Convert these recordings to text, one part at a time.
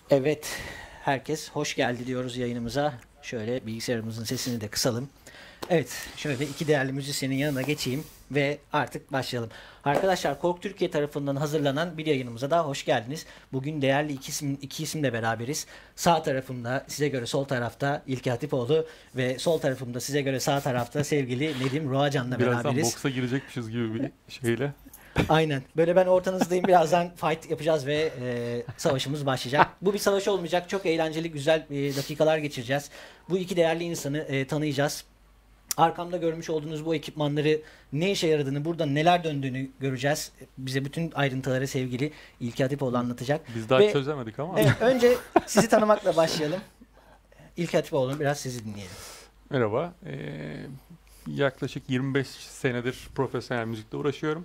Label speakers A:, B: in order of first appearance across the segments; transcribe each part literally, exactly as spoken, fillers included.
A: Evet, herkes hoş geldi diyoruz yayınımıza. Şöyle bilgisayarımızın sesini de kısalım. Evet, şöyle iki değerli müzisyenin yanına geçeyim ve artık başlayalım. Arkadaşlar, Kork Türkiye tarafından hazırlanan bir yayınımıza daha hoş geldiniz. Bugün değerli iki isim, iki isimle beraberiz. Sağ tarafımda, size göre sol tarafta İlki Hatipoğlu ve sol tarafımda size göre sağ tarafta sevgili Nedim Roğacan'la beraberiz.
B: Birazdan boksa girecekmişiz gibi bir şeyle.
A: Aynen. Böyle ben ortanızdayım. Birazdan fight yapacağız ve e, savaşımız başlayacak. Bu bir savaş olmayacak. Çok eğlenceli, güzel e, dakikalar geçireceğiz. Bu iki değerli insanı e, tanıyacağız. Arkamda görmüş olduğunuz bu ekipmanları ne işe yaradığını, burada neler döndüğünü göreceğiz. Bize bütün ayrıntıları sevgili İlki Hatipoğlu anlatacak.
B: Biz daha
A: ve,
B: çözemedik ama.
A: Evet, önce sizi tanımakla başlayalım. İlki Hatipoğlu, biraz sizi dinleyelim.
B: Merhaba. Ee, yaklaşık yirmi beş senedir profesyonel müzikle uğraşıyorum.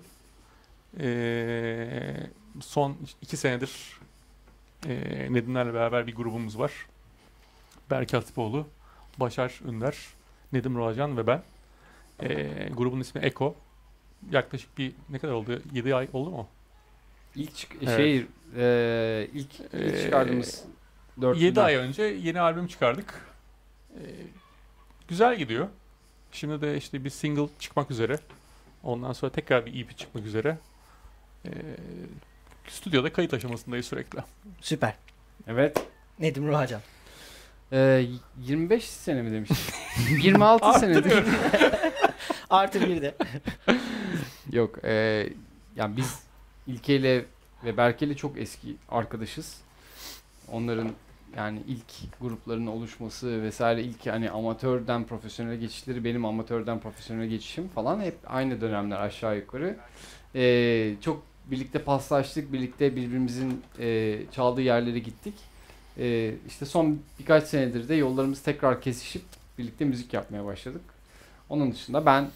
B: Ee, son iki senedir e, Nedimlerle beraber bir grubumuz var. Berke Hatipoğlu, Başar Ünder, Nedim Roğacan ve ben. Ee, grubun ismi Eko. Yaklaşık bir ne kadar oldu? yedi ay oldu mu?
C: İlk çık
B: Evet.
C: şey e, ilk, ilk çıkardığımız dört
B: yedi ay önce yeni albüm çıkardık. Ee, güzel gidiyor. Şimdi de işte bir single çıkmak üzere. Ondan sonra tekrar bir E P çıkmak üzere. Ee, stüdyoda kayıt aşamasındayız sürekli.
A: Süper.
C: Evet.
A: Nedim Roğacan.
C: E, yirmi beş sene mi demiştim? yirmi altı senedir.
A: Artı bir de.
C: Yok. E, yani biz İlke ile ve Berke ile çok eski arkadaşız. Onların yani ilk grupların oluşması vesaire, ilk hani amatörden profesyonele geçişleri, benim amatörden profesyonele geçişim falan hep aynı dönemler aşağı yukarı. Ee, çok birlikte paslaştık, birlikte birbirimizin e, çaldığı yerlere gittik. Ee, işte son birkaç senedir de yollarımız tekrar kesişip birlikte müzik yapmaya başladık. Onun dışında ben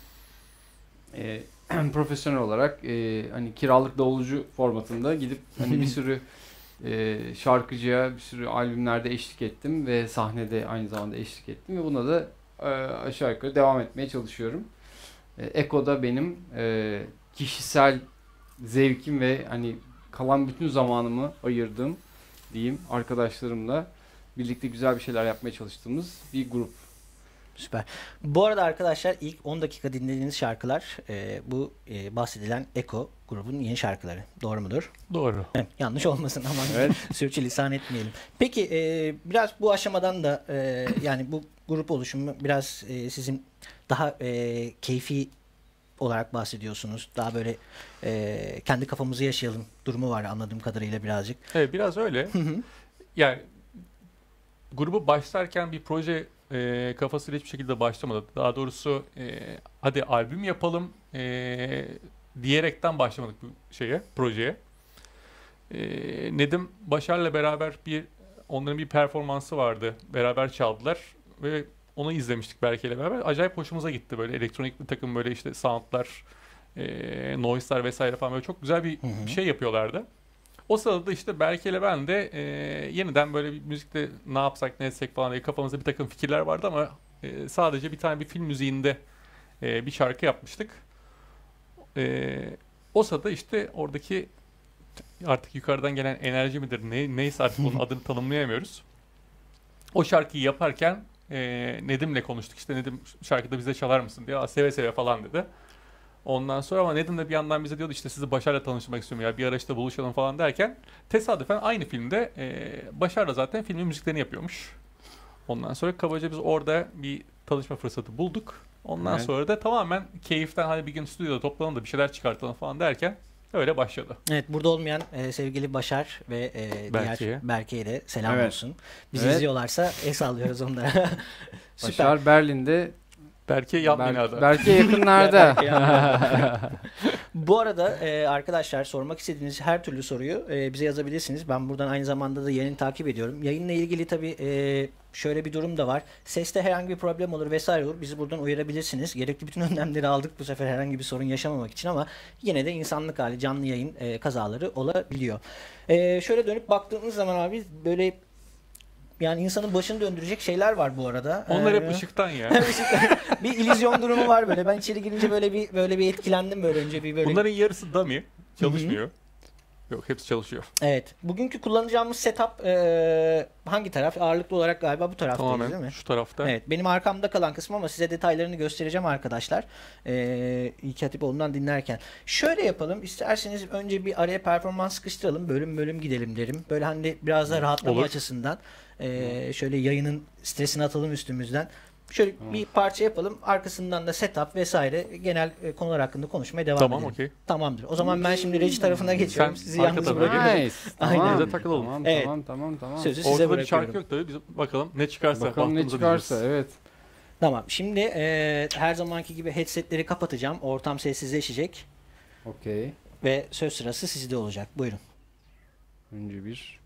C: e, profesyonel olarak e, hani kiralık davulcu formatında gidip hani bir sürü e, şarkıcıya, bir sürü albümlerde eşlik ettim ve sahnede aynı zamanda eşlik ettim ve buna da e, aşağı yukarı devam etmeye çalışıyorum. E, Eko'da benim e, kişisel zevkim ve hani kalan bütün zamanımı ayırdığım diyeyim arkadaşlarımla birlikte güzel bir şeyler yapmaya çalıştığımız bir grup.
A: Süper. Bu arada arkadaşlar, ilk on dakika dinlediğiniz şarkılar e, bu e, bahsedilen Eko grubun yeni şarkıları. Doğru mudur?
B: Doğru.
A: Evet, yanlış olmasın, aman
C: Evet.
A: sürçülisan etmeyelim. Peki e, biraz bu aşamadan da e, yani bu grup oluşumu biraz e, sizin daha e, keyfi olarak bahsediyorsunuz. Daha böyle e, kendi kafamızı yaşayalım durumu var anladığım kadarıyla birazcık.
B: Evet, biraz öyle. Yani grubu başlarken bir proje e, kafasıyla hiçbir şekilde başlamadı. Daha doğrusu e, hadi albüm yapalım e, diyerekten başlamadık bu şeye, projeye. E, Nedim Başar'la beraber bir onların bir performansı vardı. Beraber çaldılar ve onu izlemiştik Berke'yle beraber. Acayip hoşumuza gitti, böyle elektronik bir takım böyle işte soundlar, e, noise'lar vesaire falan, böyle çok güzel bir
A: Hı hı.
B: şey yapıyorlardı. O sırada da işte Berke ile ben de e, yeniden böyle bir müzikte ne yapsak ne etsek falan diye kafamızda bir takım fikirler vardı ama e, sadece bir tane bir film müziğinde e, bir şarkı yapmıştık. E, o sırada işte oradaki artık yukarıdan gelen enerji midir ne, neyse artık onun adını tanımlayamıyoruz. O şarkıyı yaparken e, Nedim'le konuştuk, işte Nedim şarkıda bize çalar mısın diye. Aa, seve seve falan dedi. Ondan sonra ama Nedim de bir yandan bize diyordu işte sizi Başar'la tanıştırmak istiyorum ya, bir ara işte buluşalım falan derken tesadüfen aynı filmde e, Başar da zaten filmin müziklerini yapıyormuş. Ondan sonra kabaca biz orada bir tanışma fırsatı bulduk. Ondan
C: Evet.
B: sonra da tamamen keyiften hadi bir gün stüdyoda toplanalım da bir şeyler çıkartalım falan derken öyle başladı.
A: Evet, burada olmayan e, sevgili Başar ve e, diğer
B: Berke'ye.
A: Berke'ye de selam
C: Evet.
A: olsun. Bizi
C: Evet.
A: izliyorlarsa el sallıyoruz onlara. Süper.
C: Başar Berlin'de,
B: Belki yan
C: Ber-
B: binada.
C: Berke yakınlarda.
A: Bu arada e, arkadaşlar, sormak istediğiniz her türlü soruyu e, bize yazabilirsiniz. Ben buradan aynı zamanda da yayını takip ediyorum. Yayınla ilgili tabii e, şöyle bir durum da var. Seste herhangi bir problem olur vesaire olur, bizi buradan uyarabilirsiniz. Gerekli bütün önlemleri aldık bu sefer herhangi bir sorun yaşamamak için ama yine de insanlık hali, canlı yayın e, kazaları olabiliyor. E, şöyle dönüp baktığımız zaman abi, böyle yani insanın başını döndürecek şeyler var bu arada.
B: Onlar hep
A: Ee,
B: ışıktan ya.
A: bir illüzyon durumu var böyle. Ben içeri girince böyle bir böyle bir etkilendim böyle önce bir böyle.
B: Bunların yarısı dummy. Çalışmıyor. Yok, hepsi çalışıyor.
A: Evet. Bugünkü kullanacağımız setup e, hangi taraf? Ağırlıklı olarak galiba bu taraftayız değil mi?
B: Tamamen şu tarafta.
A: Evet. Benim arkamda kalan kısmı ama size detaylarını göstereceğim arkadaşlar. E, İlk Hatipoğlu'ndan dinlerken. Şöyle yapalım. İsterseniz önce bir araya performans sıkıştıralım. Bölüm bölüm gidelim derim. Böyle hani biraz da rahatlama
B: Olur.
A: açısından. E, şöyle yayının stresini atalım üstümüzden. Şöyle
C: Tamam.
A: bir parça yapalım. Arkasından da setup vesaire genel e, konular hakkında konuşmaya devam
B: Tamam,
A: edelim.
B: okey.
A: Tamamdır. O zaman ben şimdi reji tarafına geçiyorum.
B: Sen
A: Sizi
B: arka
A: yalnız
B: tarafa
A: bırakıyorum.
C: Nice.
A: Aynen.
C: Tamam.
B: Bize takılalım.
C: Tamam,
A: Evet.
C: tamam, tamam, tamam.
A: Sözü size
B: Ortada bir
A: bırakıyorum.
B: şarkı yok tabii. Biz bakalım ne çıkarsa.
C: Bakalım ne
B: bahtımıza
C: çıkarsa,
B: düşeriz.
C: evet.
A: Tamam. Şimdi e, her zamanki gibi headsetleri kapatacağım. Ortam sessizleşecek
C: Okey.
A: ve söz sırası sizde olacak. Buyurun.
C: Önce bir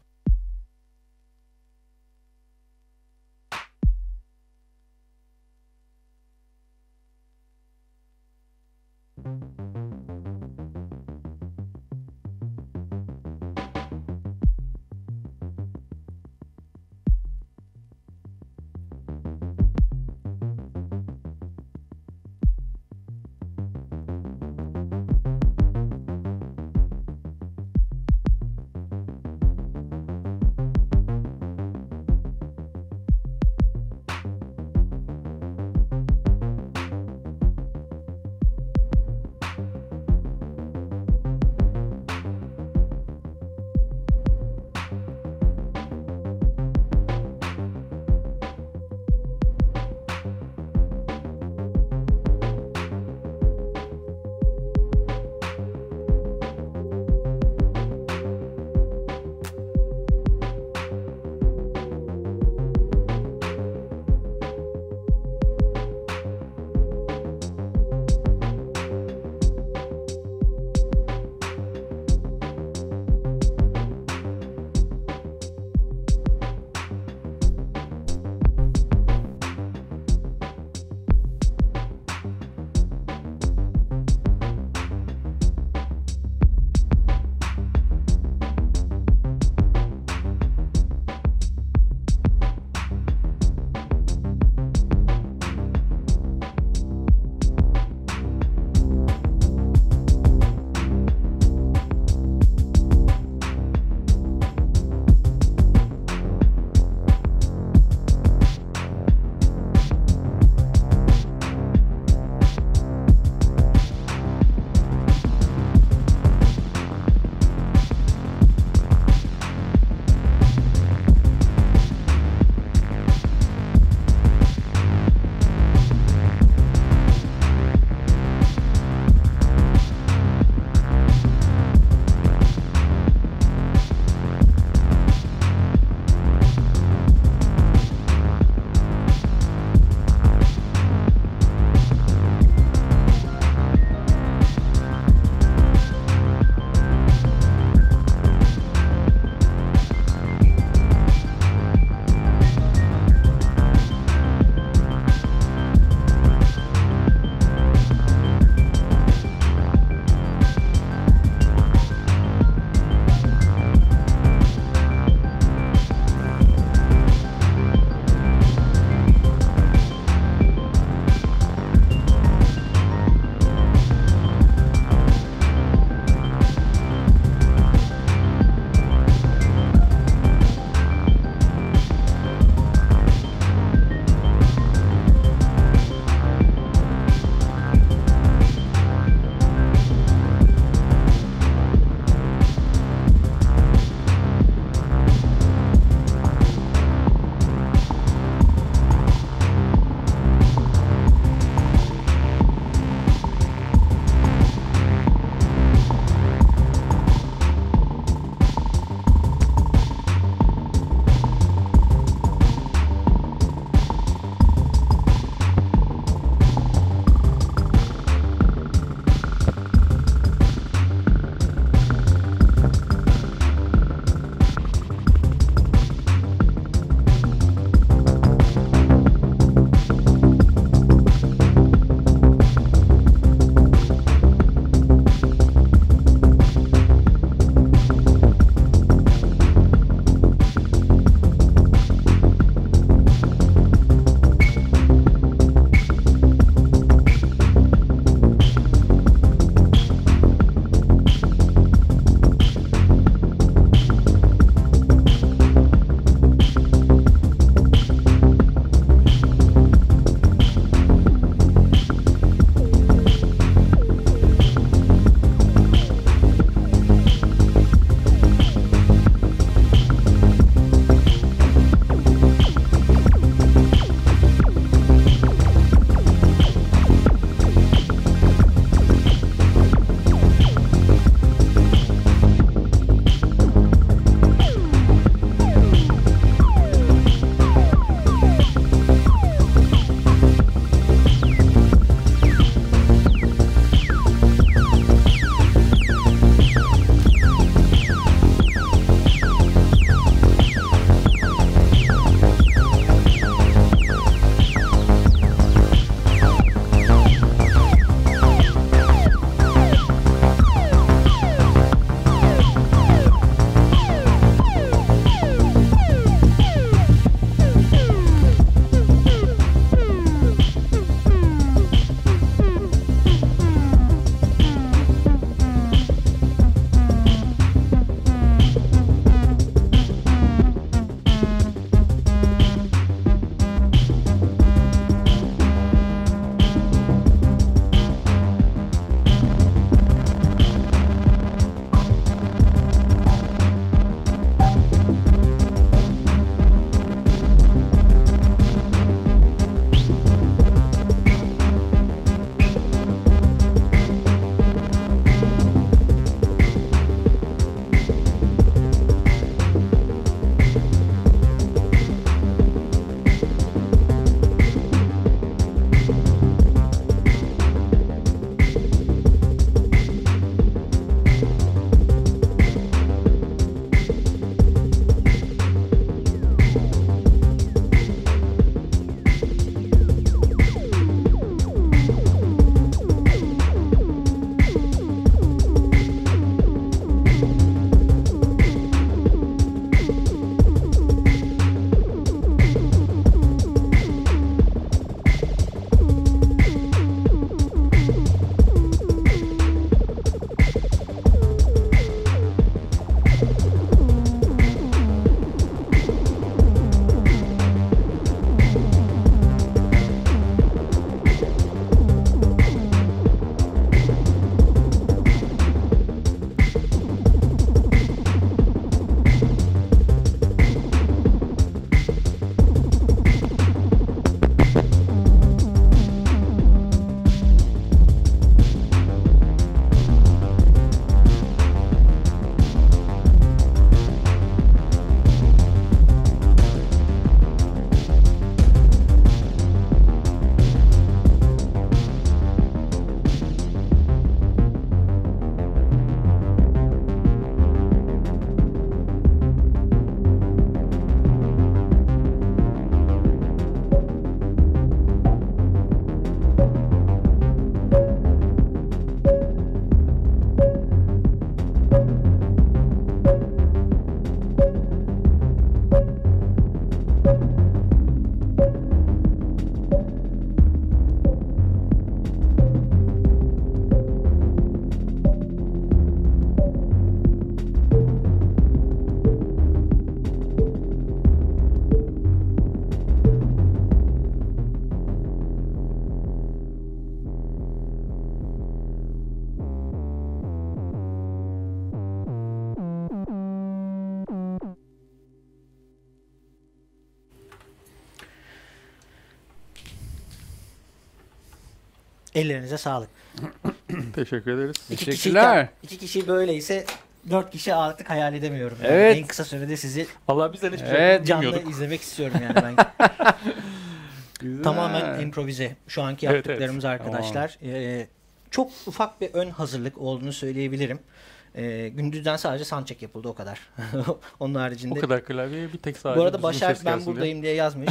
A: Ellerinize sağlık.
B: Teşekkür ederiz.
A: İki
C: Teşekkürler.
A: kişiyken, iki kişi böyleyse dört kişi artık hayal edemiyorum. Yani.
C: Evet.
A: En kısa sürede sizi
B: Allah bizden hiçbir
C: Evet,
B: şey
A: canlı
B: bilmiyorduk.
A: izlemek istiyorum yani ben.
C: Güzel.
A: Tamamen improvize. Şu anki
B: Evet,
A: yaptıklarımız arkadaşlar. Ee, çok ufak bir ön hazırlık olduğunu söyleyebilirim. Ee, gündüzden sadece soundcheck yapıldı o kadar. Onun haricinde.
B: O kadar klavyeye bir tek sadece
A: Bu arada
B: düzgün
A: Başar
B: ses
A: ben
B: gelsin diye.
A: buradayım diye yazmış.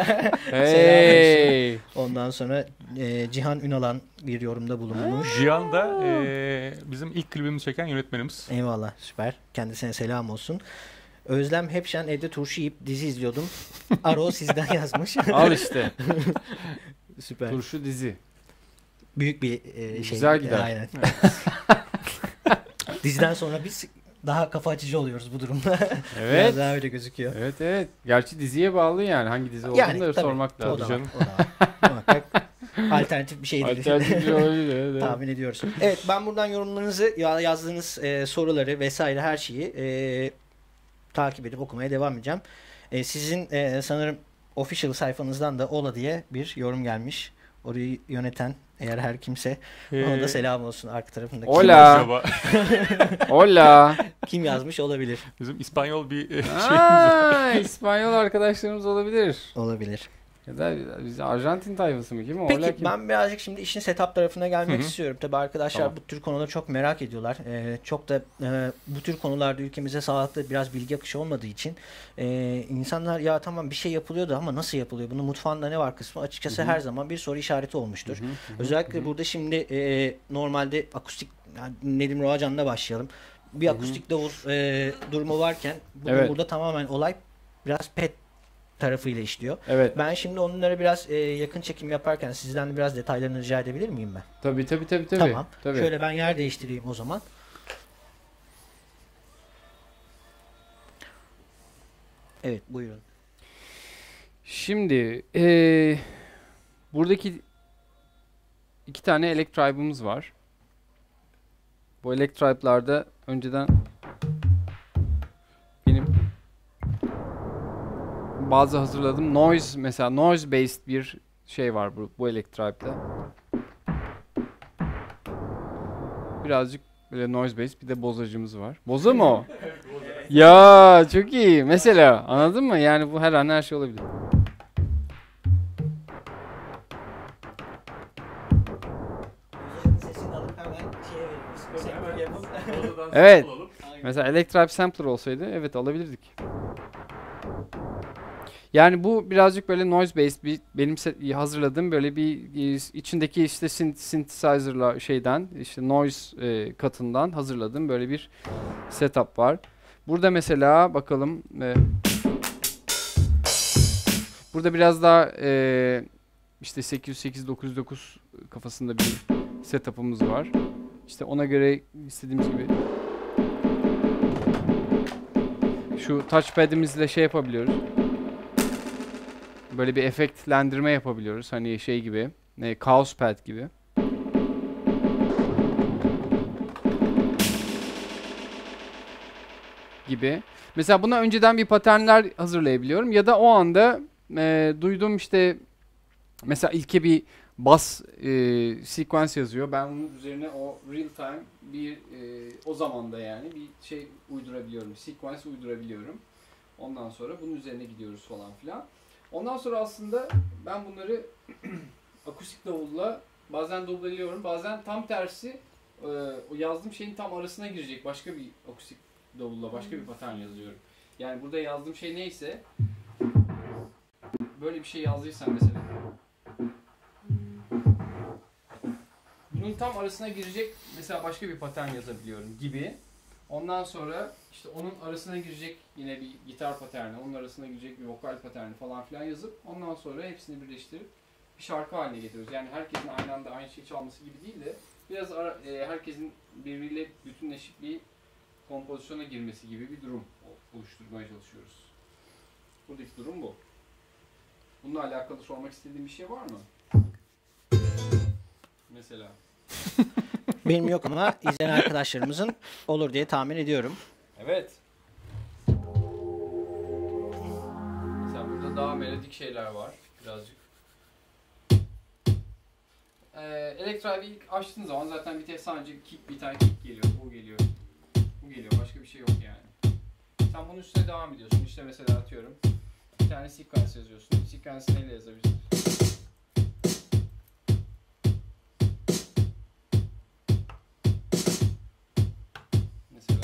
C: Hey.
A: Ondan sonra e, Cihan Ünalan bir yorumda bulunmuş.
B: Cihan da eee, bizim ilk klibimizi çeken yönetmenimiz.
A: Eyvallah, süper. Kendisine selam olsun. Özlem Hepşen evde turşu yiyip dizi izliyordum. Aro sizden yazmış.
C: Al işte.
A: Süper.
C: Turşu dizi.
A: Büyük bir e, şey.
C: Güzel gider.
A: Aynen. Diziden sonra biz daha kafa açıcı oluyoruz bu durumda.
C: Evet.
A: Biraz daha öyle gözüküyor.
C: Evet evet. Gerçi diziye bağlı yani. Hangi dizi olduğunu
A: Yani
C: da
A: tabii,
C: sormak
A: o
C: lazım.
A: da var.
B: canım.
A: O da var. Muhakkak alternatif bir şeydir.
C: Alternatif bir olabilir, evet, evet.
A: Tahmin ediyoruz. Evet, ben buradan yorumlarınızı, ya- yazdığınız e, soruları vesaire her şeyi e, takip edip okumaya devam edeceğim. E, sizin e, sanırım official sayfanızdan da Ola diye bir yorum gelmiş. Orayı yöneten eğer her kimse ona da
B: Eee,
A: selam olsun arka tarafında. Kim,
C: Ola.
B: acaba?
C: Hola.
A: kim yazmış olabilir.
B: Bizim İspanyol bir e, şeyimiz var.
C: Aa, İspanyol arkadaşlarımız olabilir.
A: Olabilir.
C: Ya da biz Arjantin tayfası mı kim o?
A: Peki
C: Hola kim?
A: ben birazcık şimdi işin setup tarafına gelmek
B: Hı hı.
A: istiyorum. Tabii arkadaşlar
C: Tamam.
A: bu tür konuları çok merak ediyorlar. Ee, çok da e, bu tür konularda ülkemize sağlıklı biraz bilgi akışı olmadığı için e, insanlar ya tamam bir şey yapılıyordu ama nasıl yapılıyor? Bunun mutfağında ne var kısmı açıkçası
C: Hı hı.
A: her zaman bir soru işareti olmuştur.
C: Hı hı, hı hı,
A: Özellikle
C: hı hı.
A: burada şimdi e, normalde akustik yani Nedim Roğacan'la başlayalım. Bir
C: Hı hı.
A: akustik davul e, durumu varken bugün
C: Evet.
A: burada tamamen olay biraz pet tarafıyla işliyor.
C: Evet.
A: Ben şimdi onlara biraz e, yakın çekim yaparken sizden de biraz detaylarını rica edebilir miyim ben?
C: Tabii tabii tabii tabii.
A: Tamam.
C: Tabii.
A: Şöyle ben yer değiştireyim o zaman. Evet, buyurun.
C: Şimdi eee, buradaki iki tane Electribe'ımız var. Bu Electribe'larda önceden benim bazı hazırladığım noise mesela noise based bir şey var bu, bu Electribe'da. Birazcık böyle noise based bir de bozacımız var. Boza mı o? Ya çok iyi. Mesela anladın mı? Yani bu her an her şey olabilir.
A: Sesini alıp hemen şeye veririz.
C: Evet. Mesela Electribe Sampler olsaydı evet alabilirdik. Yani bu birazcık böyle noise based bir benim se- hazırladığım böyle bir e, içindeki işte syn- synthesizer'la şeyden işte noise e, katından hazırladığım böyle bir setup var. Burada mesela bakalım e, burada biraz daha e, işte sekiz yüz sekiz dokuz yüz dokuz kafasında bir setup'ımız var. İşte ona göre istediğimiz gibi şu touchpad'imizle şey yapabiliyoruz. Böyle bir efektlendirme yapabiliyoruz. Hani şey gibi, e, Chaos Pad gibi. Gibi. Mesela buna önceden bir paternler hazırlayabiliyorum ya da o anda e, duyduğum işte mesela ilke bir bas e, sequence yazıyor. Ben bunun üzerine o real time bir e, o zamanda yani bir şey uydurabiliyorum. Sequence uydurabiliyorum. Ondan sonra bunun üzerine gidiyoruz falan filan. Ondan sonra aslında ben bunları akustik davulla bazen dublayıyorum. Bazen tam tersi e, o yazdığım şeyin tam arasına girecek başka bir akustik davulla başka bir patern yazıyorum. Yani burada yazdığım şey neyse böyle bir şey yazdıysam mesela bunun tam arasına girecek mesela başka bir patern yazabiliyorum gibi. Ondan sonra işte onun arasına girecek yine bir gitar paterni, onun arasına girecek bir vokal paterni falan filan yazıp ondan sonra hepsini birleştirip bir şarkı haline getiriyoruz. Yani herkesin aynı anda aynı şeyi çalması gibi değil de biraz ara, e, herkesin birbiriyle bütünleşip bir kompozisyona girmesi gibi bir durum oluşturmaya çalışıyoruz. Buradaki durum bu. Bununla alakalı sormak istediğin bir şey var mı? Mesela.
A: Benim yok ama izleyen arkadaşlarımızın olur diye tahmin ediyorum.
C: Evet. Mesela burada daha melodik şeyler var birazcık. e, Electrive'i ilk açtığın zaman zaten bir tek sadece kick, bir tane kick geliyor, bu geliyor, bu geliyor. Başka bir şey yok yani. Sen bunun üstüne devam ediyorsun. İşte mesela atıyorum. Bir tane sequence yazıyorsun. Sequence'i neyle yazabilirsin? Mesela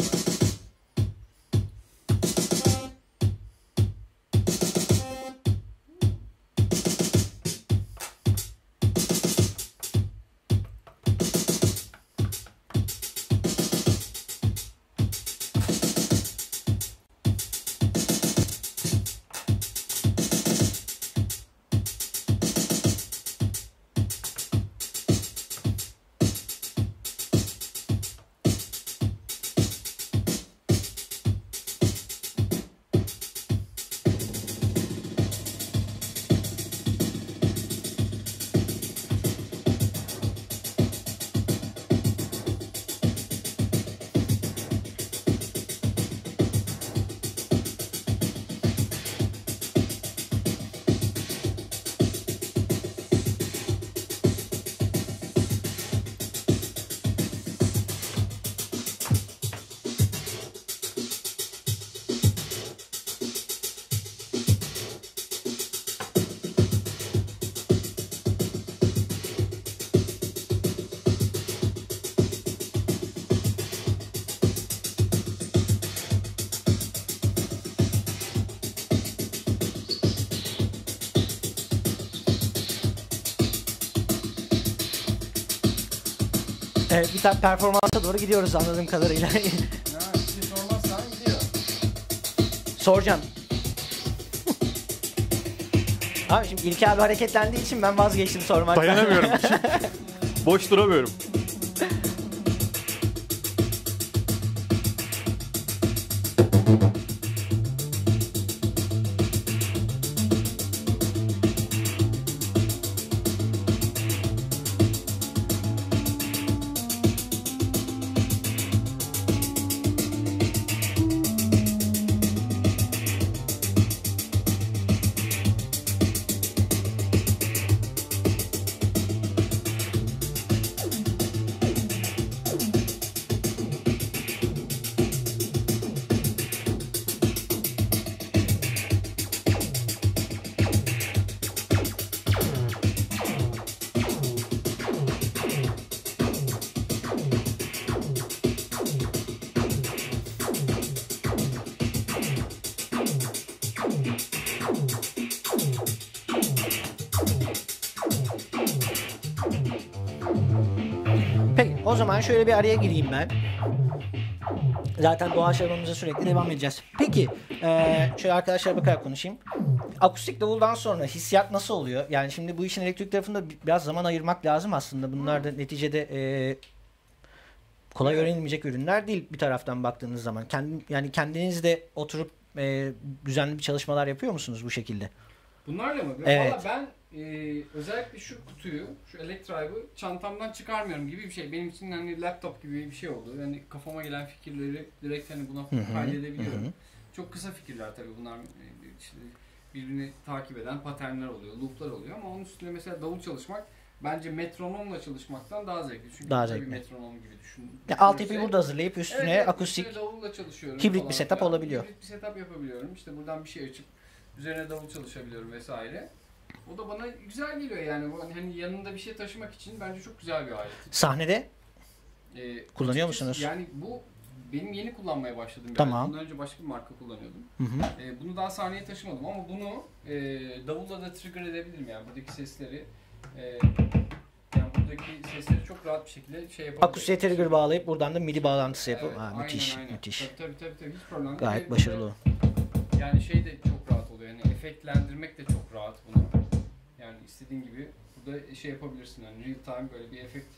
A: Evet, bir tane performansa doğru gidiyoruz anladığım kadarıyla.
C: ya bir şey sormazsan gidiyor.
A: Soracağım. Abi şimdi İlker abi hareketlendiği için ben vazgeçtim sormaktan.
B: Dayanamıyorum. Boş duramıyorum.
A: Peki o zaman şöyle bir araya gireyim ben. Zaten doğaçlamamıza sürekli devam edeceğiz. Peki eee şöyle arkadaşlara bakarak konuşayım. Akustik davuldan sonra hissiyat nasıl oluyor? Yani şimdi bu işin elektrik tarafında bi- biraz zaman ayırmak lazım aslında. Bunlar da neticede eee, kolay öğrenilmeyecek ürünler değil bir taraftan baktığınız zaman. Kendi, yani kendiniz de oturup eee, düzenli bir çalışmalar yapıyor musunuz bu şekilde?
C: Bunlarla mı?
A: Evet.
C: Valla ben e, özellikle şu kutuyu, şu Electrive'ı çantamdan çıkarmıyorum gibi bir şey. Benim için hani laptop gibi bir şey oldu. Yani kafama gelen fikirleri direkt hani buna
A: Hı hı,
C: kaydedebiliyorum.
A: hı hı.
C: Çok kısa fikirler tabii bunlar. e, işte birbirini takip eden paternler oluyor, loop'lar oluyor ama onun üstüne mesela davul çalışmak bence metronomla çalışmaktan daha zevkli. Çünkü
A: Daha
C: tabii
A: zevkli.
C: metronom gibi düşün.
A: Ya altyapıyı
C: düşünürsek-
A: burada hazırlayıp üstüne
C: Evet, evet,
A: akustik
C: üstüne davulla çalışıyorum
A: hibrit
C: falan
A: bir setup
C: filan.
A: olabiliyor.
C: Hibrit bir setup yapabiliyorum. İşte buradan bir şey açıp üzerine davul çalışabiliyorum vesaire. O da bana güzel geliyor yani. Bu hani yanında bir şey taşımak için bence çok güzel bir alet.
A: sahnede
C: Ee,
A: Kullanıyor
C: açıkçası
A: musunuz?
C: Yani bu benim yeni kullanmaya başladığım bir
A: Tamam.
C: alet. Bundan önce başka bir marka kullanıyordum.
A: hı hı.
C: Ee, bunu daha sahneye taşımadım ama bunu e, davulla da trigger edebilirim yani. Buradaki sesleri e, yani buradaki sesleri çok rahat bir şekilde şey yapabilirim.
A: Akustiğe trigger bağlayıp buradan da MIDI bağlantısı yapıp
C: Evet,
A: ha,
C: aynen,
A: müthiş
C: aynen.
A: müthiş.
C: Tabii tabii tabii, tabii. Hiç problem değil.
A: Gayet
C: Ve-
A: başarılı.
C: Yani şey de çok rahat oluyor. Yani efektlendirmek de çok rahat bunu. Yani istediğin gibi burada şey yapabilirsin. Yani real time böyle bir efekt.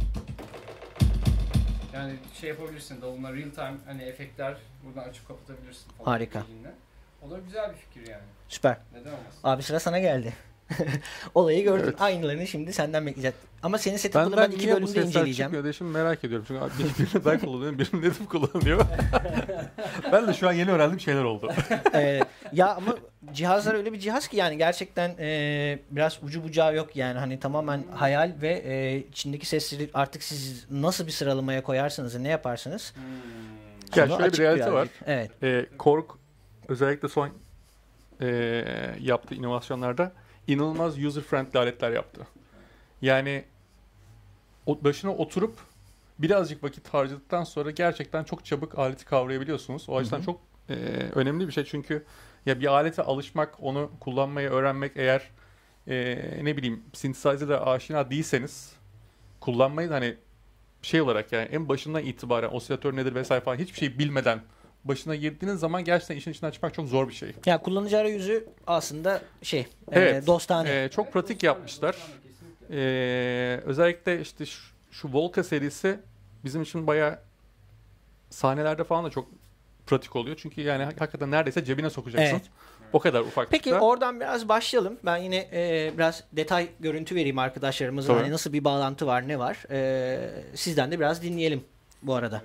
C: Yani şey yapabilirsin. Davuluna real time hani efektler buradan açıp kapatabilirsin falan.
A: Harika.
C: Elinle. O da güzel bir fikir yani.
A: Süper.
C: Neden olmasın?
A: Abi sıra sana geldi. Olayı gördün.
B: Evet.
A: Aynılarını şimdi senden bekleyeceğiz. Ama senin setup'ını ben
B: Benden
A: iki
B: niye bu
A: bölümde
B: sesler
A: inceleyeceğim.
B: çıkmıyor diye şimdi merak ediyorum. Çünkü birini ben kullanıyorum, birini Nedim kullanıyor. Ben de şu an yeni öğrendiğim şeyler oldu.
A: Ee, ya ama cihazlar öyle bir cihaz ki yani gerçekten e, biraz ucu bucağı yok yani hani tamamen hayal ve e, içindeki sesleri artık siz nasıl bir sıralamaya koyarsınız, ne yaparsınız?
B: Ya
A: Onu
B: şöyle bir
A: açık
B: realite
A: birazcık.
B: var.
A: Evet.
B: E, Korg özellikle son e, yaptığı inovasyonlarda inanılmaz user friendly aletler yaptı. Yani o, başına oturup birazcık vakit harcadıktan sonra gerçekten çok çabuk aleti kavrayabiliyorsunuz. O açıdan
A: Hı hı.
B: çok e, önemli bir şey çünkü ya bir alete alışmak, onu kullanmayı öğrenmek eğer e, ne bileyim synthesizer'la aşina değilseniz kullanmayı hani şey olarak yani en başından itibaren osilatör nedir vesaire falan hiçbir şey bilmeden başına girdiğiniz zaman gerçekten işin içinden çıkmak çok zor bir şey.
A: Ya kullanıcı arayüzü aslında şey,
B: Evet.
A: e, dostane.
B: Ee, çok pratik yapmışlar. Ee, özellikle işte şu, şu Volca serisi bizim için bayağı sahnelerde falan da çok pratik oluyor. Çünkü yani hak- hakikaten neredeyse cebine sokacaksın.
A: Evet.
B: O kadar ufaklıkta.
A: Peki oradan biraz başlayalım. Ben yine e, biraz detay görüntü vereyim arkadaşlarımıza.
B: Tabii.
A: Hani nasıl bir bağlantı var, ne var? E, sizden de biraz dinleyelim bu arada.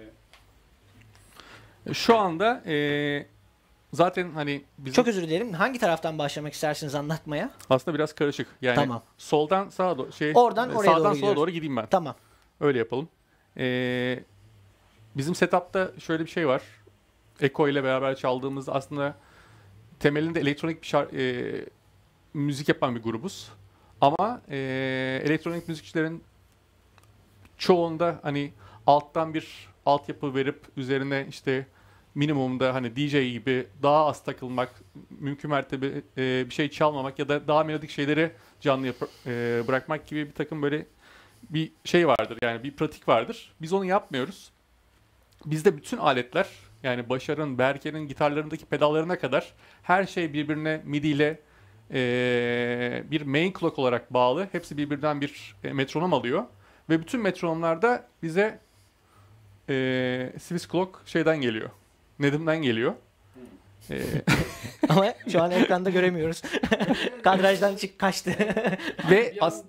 B: Şu anda ee, zaten hani bizim
A: Çok özür dilerim. Hangi taraftan başlamak istersiniz anlatmaya?
B: aslında biraz karışık. Yani
A: Tamam.
B: soldan sağa doğru şey
A: Oradan oraya
B: sağdan
A: doğru
B: sola
A: gidiyoruz.
B: doğru gideyim ben.
A: Tamam.
B: Öyle yapalım. Ee, bizim setup'ta şöyle bir şey var. Echo ile beraber çaldığımızda aslında temelinde elektronik bir şar- e, müzik yapan bir grubuz. Ama e, elektronik müzikçilerin çoğunda hani alttan bir altyapı verip üzerine işte minimumda hani D J gibi daha az takılmak, mümkün mertebe e, bir şey çalmamak ya da daha melodik şeyleri canlı yap- e, bırakmak gibi bir takım böyle bir şey vardır. Yani bir pratik vardır. Biz onu yapmıyoruz. Bizde bütün aletler yani Başar'ın, Berke'nin gitarlarındaki pedallarına kadar her şey birbirine MIDI ile e, bir main clock olarak bağlı. Hepsi birbirinden bir e, metronom alıyor. Ve bütün metronomlarda bize e, Swiss Clock şeyden geliyor. Nedim'den geliyor. E,
A: Ama şu an ekranda göremiyoruz. Kadrajdan çık kaçtı.
B: ve as-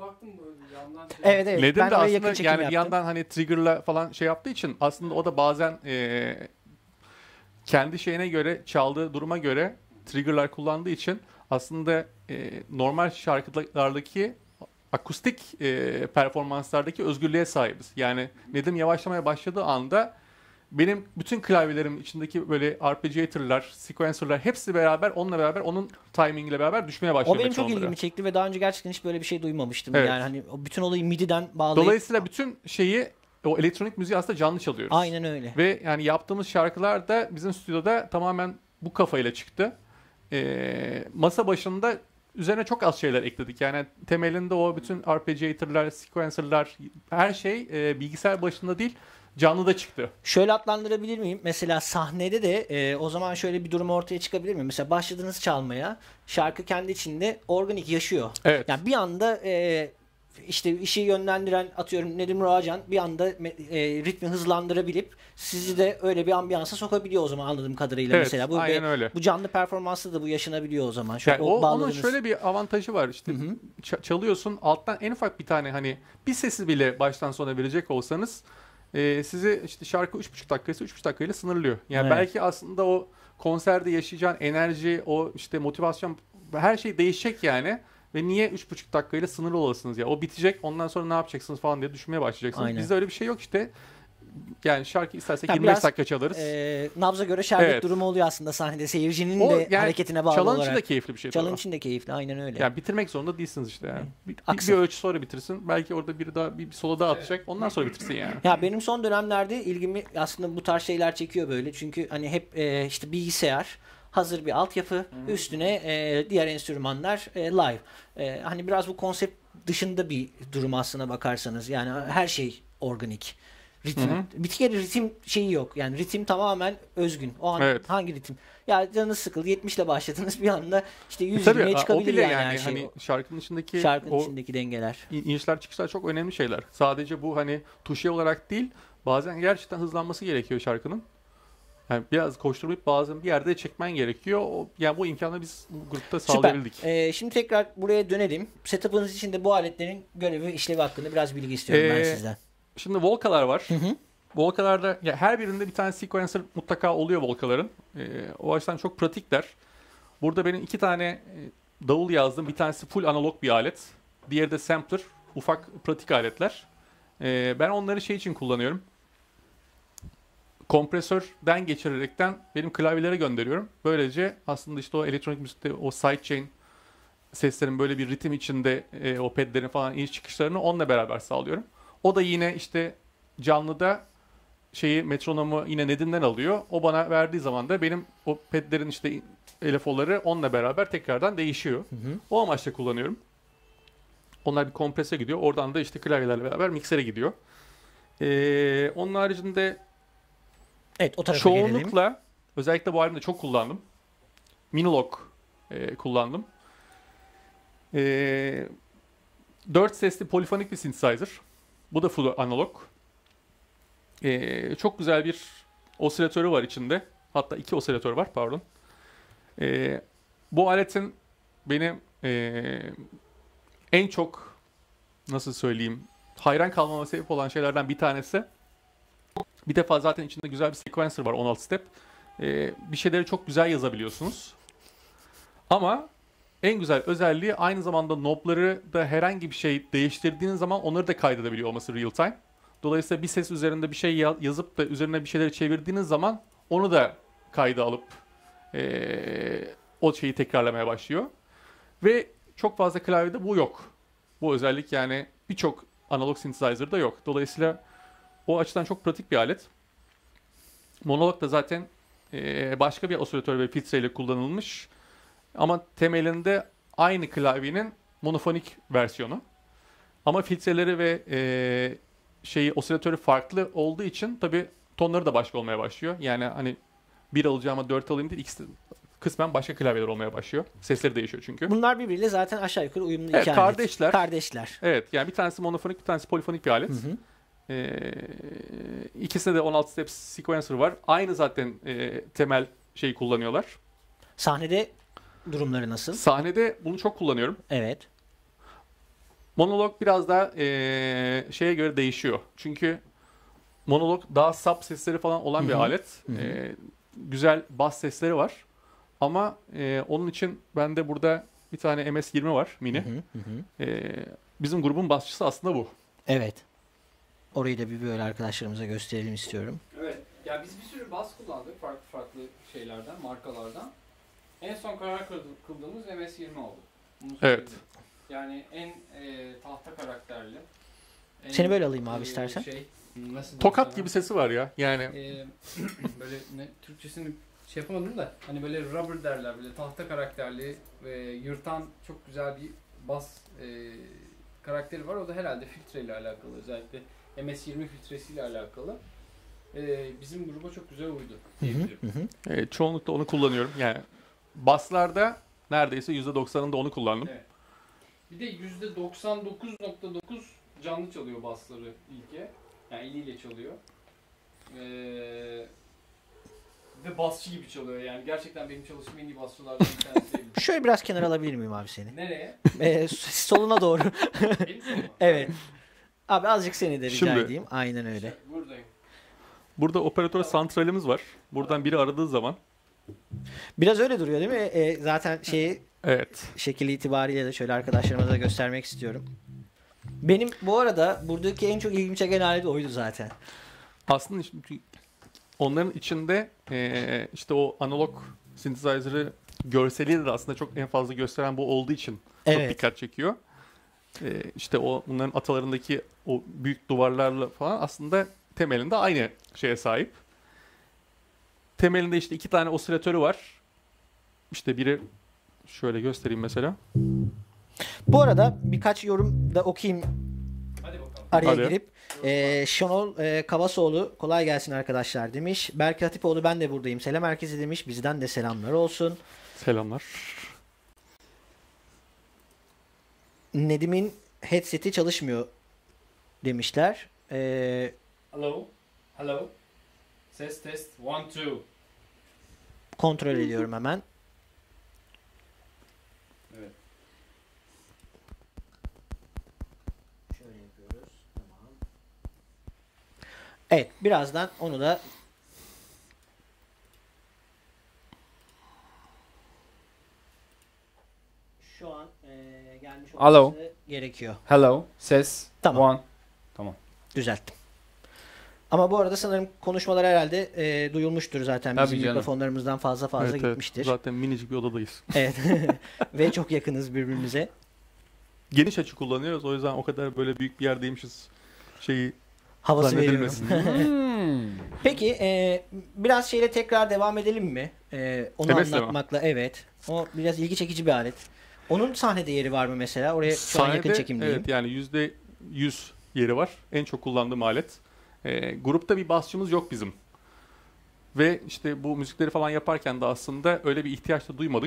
A: Evet evet.
B: Nedim
A: Ben
B: de
A: oraya yakın
B: aslında
A: çekim
B: yani bir
A: yaptım.
B: yandan hani trigger'la falan şey yaptığı için aslında o da bazen e, kendi şeyine göre çaldığı duruma göre trigger'lar kullandığı için aslında e, normal şarkılardaki akustik e, performanslardaki özgürlüğe sahibiz. Yani Nedim yavaşlamaya başladığı anda benim bütün klavyelerim içindeki böyle arpeggiator'lar, sequencer'lar hepsi beraber onunla beraber onun timingiyle beraber düşmeye başlıyor.
A: O benim çok
B: metronomlara.
A: ilgimi çekti ve daha önce gerçekten hiç böyle bir şey duymamıştım.
B: Evet.
A: Yani hani o bütün olayı MIDI'den bağlayıp.
B: Dolayısıyla bütün şeyi o elektronik müziği aslında canlı çalıyoruz.
A: Aynen öyle.
B: Ve yani yaptığımız şarkılar da bizim stüdyoda tamamen bu kafayla çıktı. Ee, masa başında üzerine çok az şeyler ekledik. Yani temelinde o bütün arpeggiator'lar, sequencer'lar her şey e, bilgisayar başında değil canlıda çıktı.
A: Şöyle adlandırabilir miyim? Mesela sahnede de e, o zaman şöyle bir durum ortaya çıkabilir mi? Mesela başladınız çalmaya, şarkı kendi içinde organik yaşıyor.
B: Evet.
A: Yani bir anda e, işte işi yönlendiren atıyorum Nedim Roğacan bir anda me- e, ritmi hızlandırabilip sizi de öyle bir ambiyansa sokabiliyor o zaman anladığım kadarıyla
B: Evet,
A: mesela. Bu,
B: aynen
A: be-
B: öyle.
A: bu canlı performansta da bu yaşanabiliyor o zaman. Şu,
B: Yani o, onun
A: bağladığınız-
B: şöyle bir avantajı var işte
A: Hı hı.
B: ç- çalıyorsun alttan en ufak bir tane hani bir sesi bile baştan sona verecek olsanız e, sizi işte şarkı üç buçuk dakikası üç buçuk dakikayla sınırlıyor. Yani
A: Evet.
B: belki aslında o konserde yaşayacağın enerji, o işte motivasyon her şey değişecek yani. Ve niye üç buçuk dakikayla sınırlı olasınız ya? O bitecek ondan sonra ne yapacaksınız falan diye düşünmeye başlayacaksınız.
A: Aynen.
B: Bizde öyle bir şey yok işte. Yani şarkı istersek
A: Ya
B: yirmi beş
A: biraz,
B: dakika çalarız.
A: E, nabza göre şerbet
B: Evet.
A: durumu oluyor aslında sahnede. Seyircinin
B: O
A: de
B: yani
A: hareketine bağlı
B: çalan
A: olarak.
B: için de keyifli bir şey.
A: Çalın
B: tabii.
A: için de keyifli. Aynen öyle.
B: Yani bitirmek zorunda değilsiniz işte yani. Bir, bir,
A: Aksın.
B: bir ölçü sonra bitirsin. Belki orada biri daha bir, bir solo daha atacak. Ondan sonra bitirsin yani.
A: Ya benim son dönemlerde ilgimi aslında bu tarz şeyler çekiyor böyle. Çünkü hani hep e, işte bilgisayar, hazır bir altyapı, üstüne e, diğer enstrümanlar e, live. E, hani biraz bu konsept dışında bir durum aslına bakarsanız. Yani her şey organik. Ritim.
B: Hı hı.
A: Bir kere ritim şeyi yok. Yani ritim tamamen özgün. O an
B: Evet.
A: hangi ritim? Ya canınız sıkıldı yetmiş ile başladınız bir anda işte yüz
B: Tabii
A: yirmiye
B: o
A: çıkabilir
B: bile
A: yani,
B: yani,
A: her şey.
B: hani şarkının içindeki
A: Şarkının
B: o
A: içindeki dengeler.
B: in- inişler çıkışlar çok önemli şeyler. Sadece bu hani tuşe olarak değil bazen gerçekten hızlanması gerekiyor şarkının. Yani biraz koşturmayıp bazen bir yerde çekmen gerekiyor. O, yani bu imkanı biz bu grupta
A: Süper.
B: sağlayabildik.
A: Ee, şimdi tekrar buraya dönelim. Setup'ınız için de bu aletlerin görevi, işlevi hakkında biraz bilgi istiyorum ben
B: Ee,
A: sizden.
B: Şimdi Volkalar var.
A: Hı hı.
B: Volkalarda ya her birinde bir tane sequencer mutlaka oluyor Volkaların. Ee, o açıdan çok pratikler. Burada benim iki tane e, davul yazdım. Bir tanesi full analog bir alet. Diğeri de sampler. Ufak pratik aletler. Ee, ben onları şey için kullanıyorum. Kompresörden geçirerekten benim klavyelere gönderiyorum. Böylece aslında işte o elektronik müzikte o sidechain seslerin böyle bir ritim içinde e, o pedlerin falan iniş çıkışlarını onunla beraber sağlıyorum. O da yine işte canlıda şeyi metronomu yine Nedim'den alıyor. O bana verdiği zaman da benim o pedlerin işte L F O'ları onunla beraber tekrardan değişiyor.
A: Hı hı.
B: O amaçla kullanıyorum. Onlar bir komprese gidiyor. Oradan da işte klavyelerle beraber miksere gidiyor. Ee, onun haricinde
A: Evet, o tarafa gelelim.
B: çoğunlukla özellikle bu albümde çok kullandım. Minilog e, kullandım. E, dört sesli polifonik bir synthesizer. Bu da full analog. E, çok güzel bir osilatörü var içinde. Hatta iki osilatör var, pardon. E, bu aletin benim e, en çok nasıl söyleyeyim hayran kalmama sebep olan şeylerden bir tanesi. Bir defa zaten içinde güzel bir sequencer var, on altı step. Ee, bir şeyleri çok güzel yazabiliyorsunuz. Ama en güzel özelliği aynı zamanda knobları da herhangi bir şey değiştirdiğiniz zaman onları da kaydedebiliyor olması real time. Dolayısıyla bir ses üzerinde bir şey yazıp da üzerine bir şeyleri çevirdiğiniz zaman onu da kayda alıp ee, o şeyi tekrarlamaya başlıyor. Ve çok fazla klavyede bu yok. Bu özellik yani birçok analog synthesizer'da yok. Dolayısıyla o açıdan çok pratik bir alet. Monolog da zaten e, başka bir osilatör ve filtreyle kullanılmış. Ama temelinde aynı klavyenin monofonik versiyonu. Ama filtreleri ve e, şeyi osilatörü farklı olduğu için tabii tonları da başka olmaya başlıyor. Yani hani bir alacağıma dört alayım değil, ikisi kısmen başka klavyeler olmaya başlıyor. Sesleri değişiyor çünkü.
A: Bunlar birbiriyle zaten aşağı yukarı uyumlu
B: Evet,
A: iki alet.
B: kardeşler.
A: Kardeşler.
B: Evet, yani bir tanesi monofonik, bir tanesi polifonik bir alet.
A: Hı hı.
B: Ee, ikisinde de on altı step sequencer var. Aynı zaten e, temel şeyi kullanıyorlar.
A: Sahnede durumları nasıl?
B: Sahnede bunu çok kullanıyorum.
A: Evet.
B: Monolog biraz daha e, şeye göre değişiyor. Çünkü monolog daha sub sesleri falan olan
A: Hı
B: bir
A: hı.
B: alet.
A: Hı hı.
B: E, güzel bas sesleri var. Ama e, onun için bende burada bir tane M S yirmi var, mini.
A: Hı hı, hı hı.
B: E, bizim grubun basçısı aslında bu.
A: Evet. Orayı da bir böyle arkadaşlarımıza gösterelim istiyorum.
C: Evet. Ya biz bir sürü bas kullandık farklı farklı şeylerden, markalardan. En son karar kıldı- kıldığımız M S yirmi oldu. Bunu
B: Evet.
C: söyleyebilirim. Yani en e, tahta karakterli. en,
A: Seni böyle alayım abi
C: e,
A: istersen.
C: Şey, nasıl diyeyim
B: Tokat
C: sana?
B: gibi sesi var ya. Yani
C: E, böyle ne Türkçesini şey yapamadım da hani böyle rubber derler, böyle tahta karakterli ve yırtan çok güzel bir bas e, karakteri var. O da herhalde filtreyle alakalı, özellikle M S yirmi filtresiyle alakalı. E, bizim gruba çok güzel uydu
A: Hı hı,
C: diyebilirim.
A: hı hı.
B: e, çoğunlukla onu kullanıyorum. Yani baslarda neredeyse yüzde doksanında onu kullandım.
C: Evet. Bir de yüzde doksan dokuz nokta dokuz canlı çalıyor basları İlke. Yani eliyle çalıyor. Ee, ve basçı gibi çalıyor yani. Gerçekten benim çalıştığım en iyi basçılardan bir tanesi diyebilirim.
A: Şöyle biraz kenara alabilir miyim abi seni?
C: Nereye?
A: Ee, soluna doğru.
C: Benim soluma.
A: Evet. Abi azıcık seni de rica
B: Şimdi-
A: edeyim. Aynen öyle.
C: İşte buradayım.
B: Burada operatör santralimiz var. Buradan biri aradığı zaman.
A: Biraz öyle duruyor değil mi? Ee, zaten şeyi
B: Evet.
A: şekil itibariyle de şöyle arkadaşlarıma da göstermek istiyorum. Benim bu arada buradaki en çok ilgimi çeken alet oydu zaten.
B: Aslında şimdi onların içinde eee, işte o analog synthesizer'ı görseliyle de aslında çok en fazla gösteren bu olduğu için çok
A: Evet.
B: dikkat çekiyor. Eee işte o bunların atalarındaki o büyük duvarlarla falan aslında temelinde aynı şeye sahip. Temelinde işte iki tane osilatörü var. İşte biri şöyle göstereyim mesela.
A: Bu arada birkaç yorum da okuyayım
C: Hadi bakalım.
A: araya
B: Hadi.
A: girip. Ee, Şenol e, Kavasoğlu kolay gelsin arkadaşlar demiş. Berk Hatipoğlu ben de buradayım. Selam herkese demiş. Bizden de selamlar olsun.
B: Selamlar.
A: Nedim'in headset'i çalışmıyor demişler. Ee,
C: Hello. Hello. Ses test. One, two.
A: Kontrol ediyorum hemen.
C: Evet.
A: Şöyle yapıyoruz. Tamam. Evet, birazdan onu da şu an eee, gelmiş
C: Alo.
A: olması gerekiyor.
C: Hello. Ses.
A: Tamam.
C: One. Tamam.
A: Düzelttim. Ama bu arada sanırım konuşmalar herhalde eee, duyulmuştur zaten.
C: Tabii
A: Bizim
C: canım.
A: mikrofonlarımızdan fazla fazla
B: Evet, evet.
A: gitmiştir.
B: Zaten minicik bir odadayız.
A: Evet. Ve çok yakınız birbirimize.
B: Geniş açı kullanıyoruz. O yüzden o kadar böyle büyük bir yerdeymişiz şeyi
A: Havası veriyorum.
B: zannedilmesin.
C: Hmm.
A: Peki eee, biraz şeyle tekrar devam edelim mi? Eee, onu
B: Temes'le mi?
A: anlatmakla. Evet. O biraz ilgi çekici bir alet. Onun sahnede yeri var mı mesela? Oraya şu an yakın
B: Sahnede,
A: çekimdeyim.
B: evet, yani yüzde yüz yeri var. En çok kullandığım alet. Ee, grupta bir basçımız yok bizim. Ve işte bu müzikleri falan yaparken de aslında öyle bir ihtiyaç da duymadık.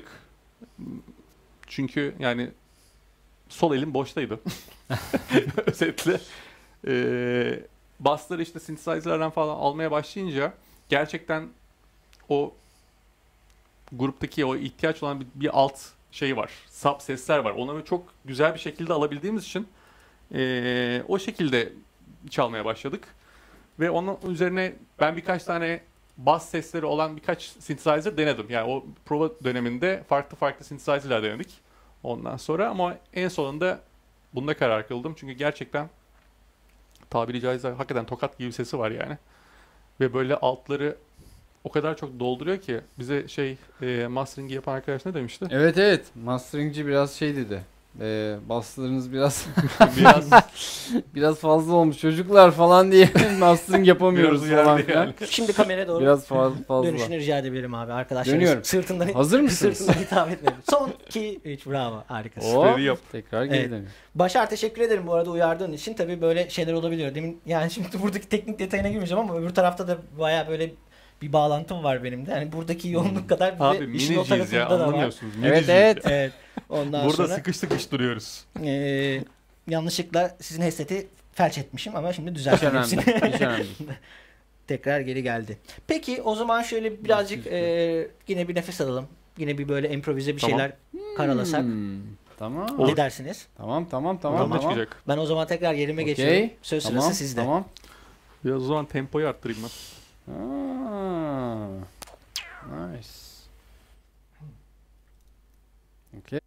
B: Çünkü yani sol elim boştaydı. Özetle. Ee, Bassları işte synthesizer'lardan falan almaya başlayınca gerçekten o gruptaki o ihtiyaç olan bir, bir alt şey var. Sub sesler var. Onları çok güzel bir şekilde alabildiğimiz için ee, o şekilde çalmaya başladık. Ve onun üzerine ben birkaç tane bas sesleri olan birkaç synthesizer denedim. Yani o prova döneminde farklı farklı synthesizer'lar denedik. Ondan sonra ama en sonunda bunda karar kıldım. Çünkü gerçekten tabiri caizse hakikaten tokat gibi bir sesi var yani. Ve böyle altları o kadar çok dolduruyor ki bize şey e, mastering'i yapan arkadaş ne demişti?
C: Evet evet. Masteringci biraz şey dedi. Ee, basslarınız biraz
B: Biraz
C: biraz fazla olmuş çocuklar falan diye mastering yapamıyoruz
B: Biraz
C: falan
B: uyardı
C: filan.
B: yani.
A: Şimdi kameraya doğru
C: Biraz fazla fazla.
A: dönüşünü rica edebilirim abi arkadaşlar.
C: Dönüyorum.
A: Sırtından,
C: Hazır mısınız?
A: sırtından hitap etmedim. Son iki üç bravo harikasın.
C: Hop,
B: Süperi yap.
C: tekrar geri
A: Evet.
C: dönüyorum.
A: Başar teşekkür ederim bu arada uyardığın için. Tabii böyle şeyler olabiliyor. Demin yani şimdi buradaki teknik detayına girmeyeceğim ama öbür tarafta da baya böyle bir bağlantım var benim de. Yani buradaki yoğunluk kadar bir
B: Abi
A: de işin o
B: miniciyiz ya
A: tarafında da var.
B: anlamıyorsunuz.
C: Evet
B: Miniciyiz
C: evet.
B: ya.
A: Evet. Ondan
B: Burada
A: sonra
B: sıkış sıkış duruyoruz.
A: eee, yanlışlıkla sizin headset'i felç etmişim ama şimdi
C: Hiç
A: düzelttim
C: önemli.
A: hepsini.
C: Hiç önemli. değil.
A: Tekrar geri geldi. Peki o zaman şöyle birazcık
C: Nasıl
A: eee, yine bir nefes alalım. Yine bir böyle improvize bir
B: Tamam.
A: şeyler karalasak.
C: Hmm, Tamam.
B: Olur.
A: Ne dersiniz?
C: Tamam tamam tamam.
B: Oradan
C: tamam.
B: çıkacak.
A: Ben o zaman tekrar yerime
C: Okey.
A: geçiyorum. Söz
C: Tamam,
A: sırası sizde.
C: Tamam.
B: Biraz o zaman tempoyu arttırayım ben.
C: Aa, nice. Okay.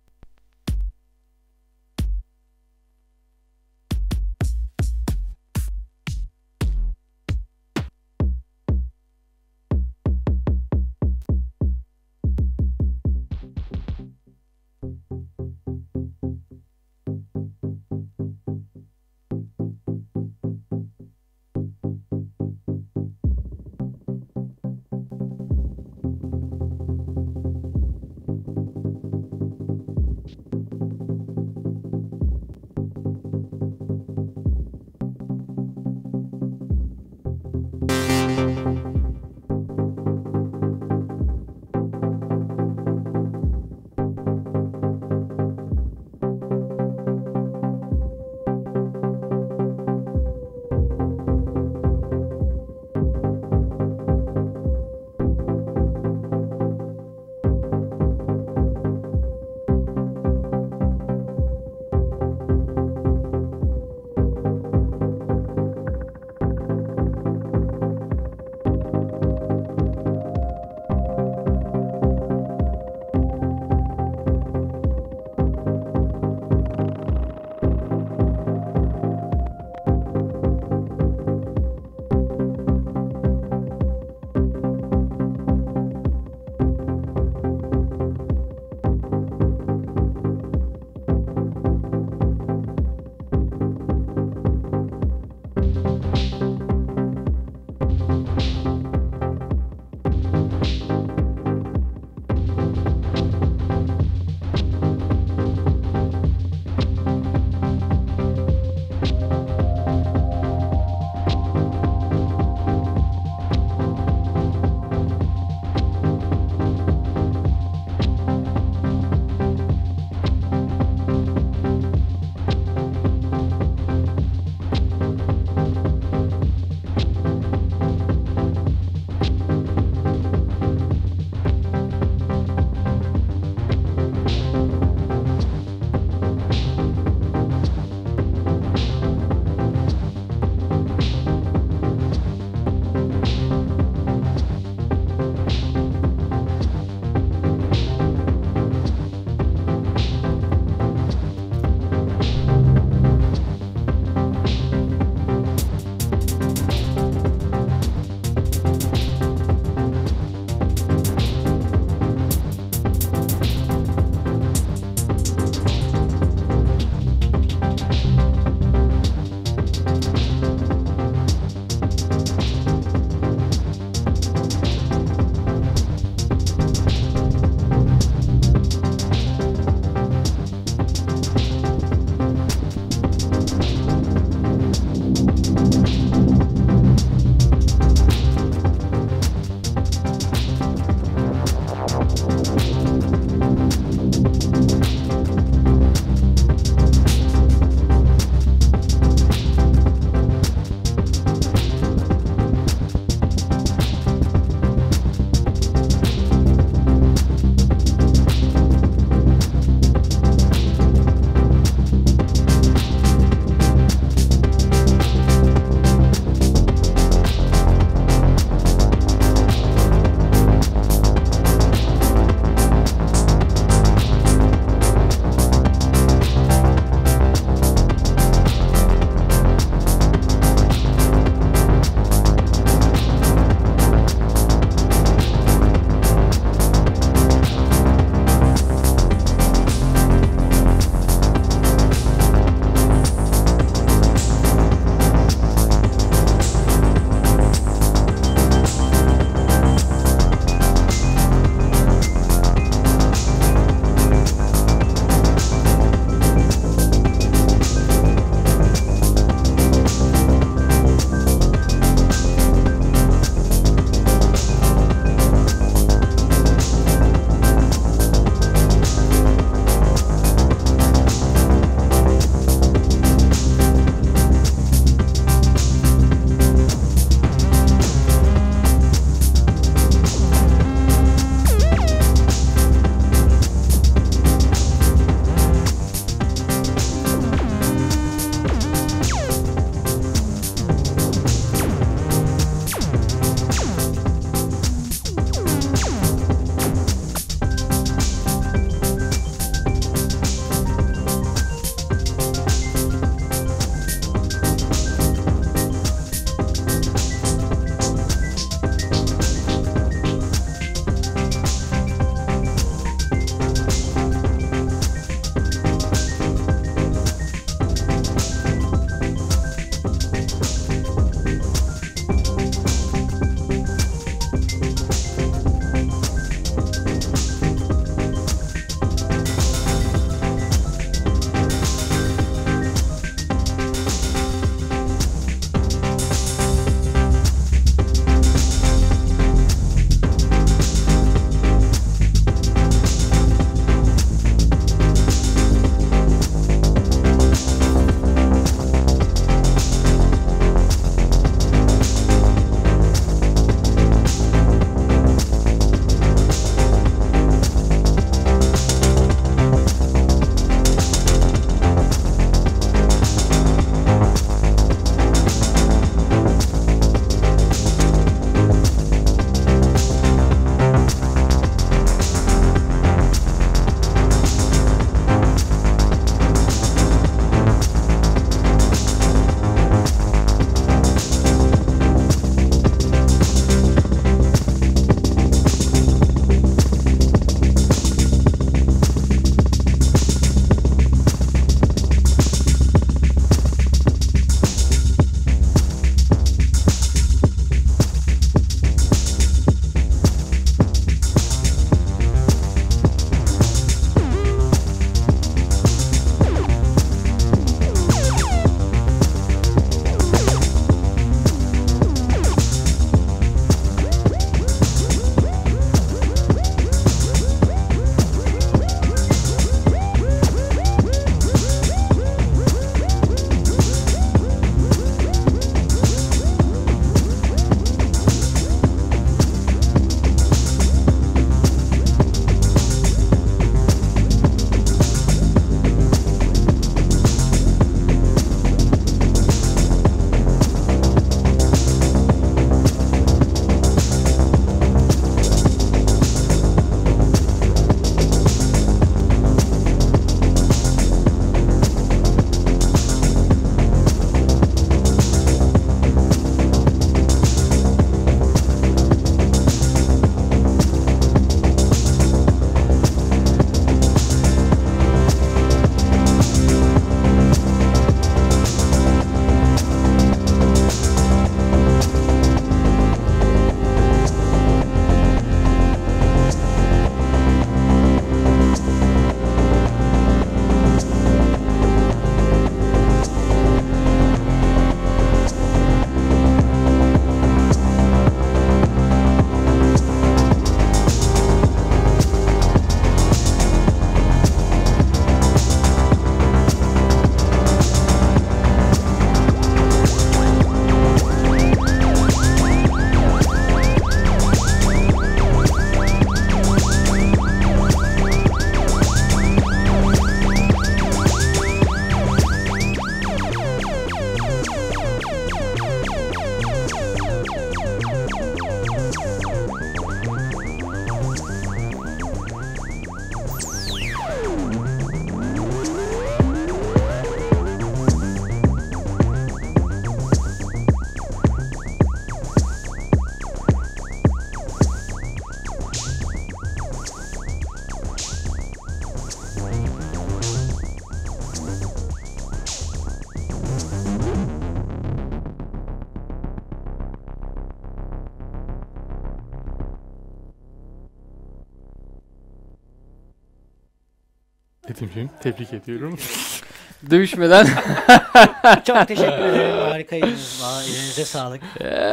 B: Nedimciğim tebrik ediyorum.
C: Dövüşmeden.
A: Çok teşekkür ederim. Harikaydınız. Valla elinize sağlık.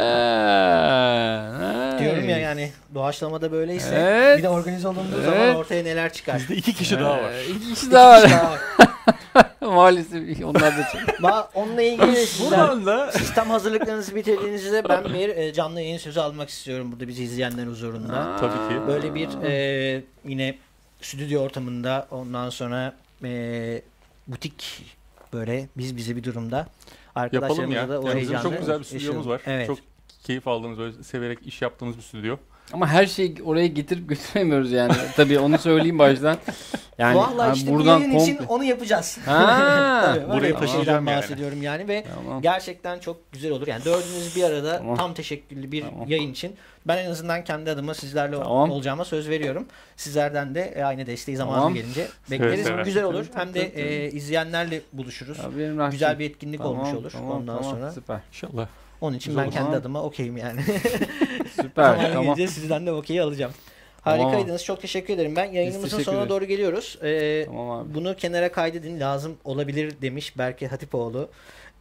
A: Diyorum ya yani doğaçlamada böyleyse
C: Evet.
A: bir de organize olunduğu
C: Evet.
A: zaman ortaya neler çıkar.
B: Bizde iki kişi daha var.
C: Ee, İki kişi
A: İki
C: daha
A: kişi
C: var.
A: daha var.
C: Maalesef onlar da çok.
A: Va- Onunla ilgili sizler
B: Buradan da
A: sistem hazırlıklarınızı bitirdiğinizde ben bir e, canlı yayın sözü almak istiyorum burada bizi izleyenler huzurunda.
B: Tabii ki.
A: Böyle bir e, yine stüdyo ortamında ondan sonra e, butik böyle biz bize bir durumda
B: yapalım ya.
A: arkadaşlarımızla da o
B: Yani bizim
A: heyecanı
B: çok güzel bir stüdyomuz
A: yaşayalım.
B: var.
A: Evet.
B: Çok keyif aldığımız, böyle severek iş yaptığımız bir stüdyo.
C: Ama her şeyi oraya getirip götüremiyoruz yani. Tabii onu söyleyeyim baştan. Yani
A: Vallahi
C: ha,
A: işte bu
C: buradan
A: yayın için
C: komple.
A: onu yapacağız.
C: Ha,
A: Tabii, öyle
B: buraya
A: bir
B: taşıyacağım
A: şeyden
B: yani.
A: bahsediyorum yani ve
C: Tamam.
A: gerçekten çok güzel olur. Yani dördünüz bir arada
C: Tamam.
A: tam teşekküllü bir
C: Tamam.
A: yayın için ben en azından kendi adıma sizlerle
C: Tamam.
A: olacağıma söz veriyorum. Sizlerden de e, aynı desteği zamanı
C: Tamam.
A: gelince
B: Seve
A: bekleriz.
B: seve.
A: Güzel olur.
C: Tabii,
A: Hem de
C: tabii,
A: e, izleyenlerle buluşuruz.
C: Ya benim Rahşi.
A: Güzel bir etkinlik
C: Tamam,
A: olmuş olur
C: tamam,
A: ondan
C: tamam,
A: sonra.
C: Süper.
B: İnşallah.
A: Onun için
B: Güzel
A: ben
B: olur.
A: kendi
C: Tamam.
A: adıma okeyim yani.
C: Süper.
A: Zamanı
C: Tamam.
A: gelince sizden de okeyi alacağım.
C: Tamam.
A: Harikaydınız. Çok teşekkür ederim. Ben yayınımızın
C: teşekkür
A: sonuna
C: ederiz.
A: doğru geliyoruz. Ee,
C: Tamam abi.
A: Bunu kenara kaydedin. Lazım olabilir demiş Berke Hatipoğlu.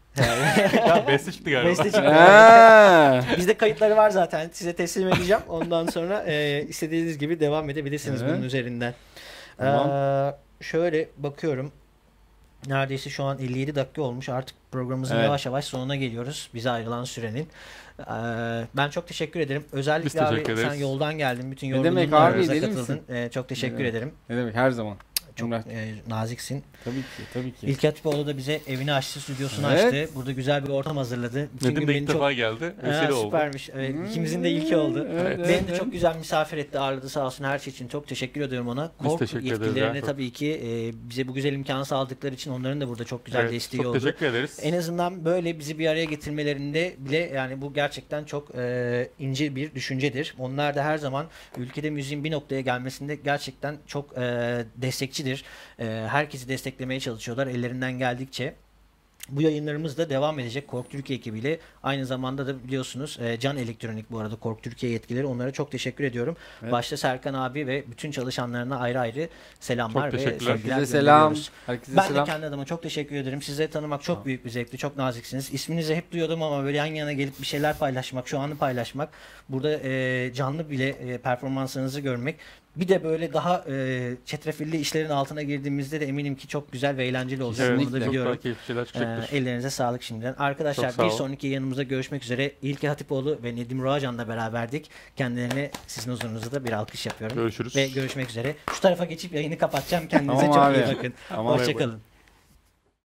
B: Ya beste çıktı galiba.
A: Beste çıktı.
C: Ha.
A: Bizde kayıtları var zaten. Size teslim edeceğim. Ondan sonra e, istediğiniz gibi devam edebilirsiniz
C: Evet.
A: bunun üzerinden.
C: Tamam.
A: Ee, şöyle bakıyorum. Neredeyse şu an elli yedi dakika olmuş. Artık programımızın
C: Evet.
A: yavaş yavaş sonuna geliyoruz. Bize ayrılan sürenin. Ee, ben çok teşekkür ederim.
B: Biz
A: Özellikle abi
B: teşekkür
A: sen
B: ederiz.
A: yoldan geldin. Bütün
C: Ne demek
A: yorgunluğunla
C: abi,
A: aramıza
C: deli
A: katıldın.
C: misin?
A: Ee, çok teşekkür
C: Evet.
A: ederim.
C: Ne demek her zaman.
A: Çok
C: Emrah.
A: e, naziksin.
C: Tabii ki, tabii ki.
A: İlker Hatipoğlu da bize evini açtı, stüdyosunu
C: Evet.
A: açtı. Burada güzel bir ortam hazırladı. Bütün
B: Nedim
A: gün
B: de
A: beni
B: ilk
A: çok...
B: defa geldi.
A: Ha,
B: Vesile oldu.
A: süpermiş. Evet,
C: Hmm.
A: ikimizin de ilki oldu.
C: Evet,
A: Beni
C: evet,
A: de çok
C: evet.
A: güzel misafir etti, ağırladı sağ olsun her şey için. Çok teşekkür ediyorum ona.
B: Biz
A: Kork
B: teşekkür ederiz
A: yetkililerine
B: ya.
A: tabii ki e, bize bu güzel imkanı sağladıkları için onların da burada çok güzel
B: Evet,
A: desteği
B: çok
A: oldu.
B: teşekkür ederiz.
A: En azından böyle bizi bir araya getirmelerinde bile yani bu gerçekten çok e, ince bir düşüncedir. Onlar da her zaman ülkede müziğin bir noktaya gelmesinde gerçekten çok e, destekçidir. E, herkesi desteklemeye çalışıyorlar ellerinden geldikçe. Bu yayınlarımız da devam edecek Kork Türkiye ekibiyle. Aynı zamanda da biliyorsunuz e, Can Elektronik bu arada Kork Türkiye yetkileri. Onlara çok teşekkür ediyorum.
C: Evet.
A: Başta Serkan abi ve bütün çalışanlarına ayrı ayrı selamlar
B: Çok
A: ve
B: teşekkürler.
A: sevgiler
C: Herkese selam.
A: gönderiyoruz.
C: Herkese
A: Ben de
C: selam.
A: kendi adıma çok teşekkür ederim. Sizleri tanımak çok
C: Tamam.
A: büyük bir zevkti. Çok naziksiniz. İsminizi hep duyuyordum ama böyle yan yana gelip bir şeyler paylaşmak, şu anı paylaşmak, burada e, canlı bile e, performanslarınızı görmek. Bir de böyle daha e, çetrefilli işlerin altına girdiğimizde de eminim ki çok güzel ve eğlenceli olacak.
B: Evet,
A: Bunu da
C: Kesinlikle.
B: çok
A: biliyorum.
B: daha keyifli şeyler
A: Ee,
B: çıkacaktır.
A: ellerinize sağlık şimdiden. Arkadaşlar
B: Çok sağ
A: bir
B: olun.
A: sonraki yayınımızda görüşmek üzere. İlker Hatipoğlu ve Nedim Ruacan'la beraberdik. Kendilerine sizin huzurunuzda da bir alkış yapıyorum.
B: Görüşürüz.
A: Ve görüşmek üzere. Şu tarafa geçip yayını kapatacağım. Kendinize
C: Tamam
A: çok
C: abi.
A: iyi bakın.
C: Tamam.
A: Hoşçakalın.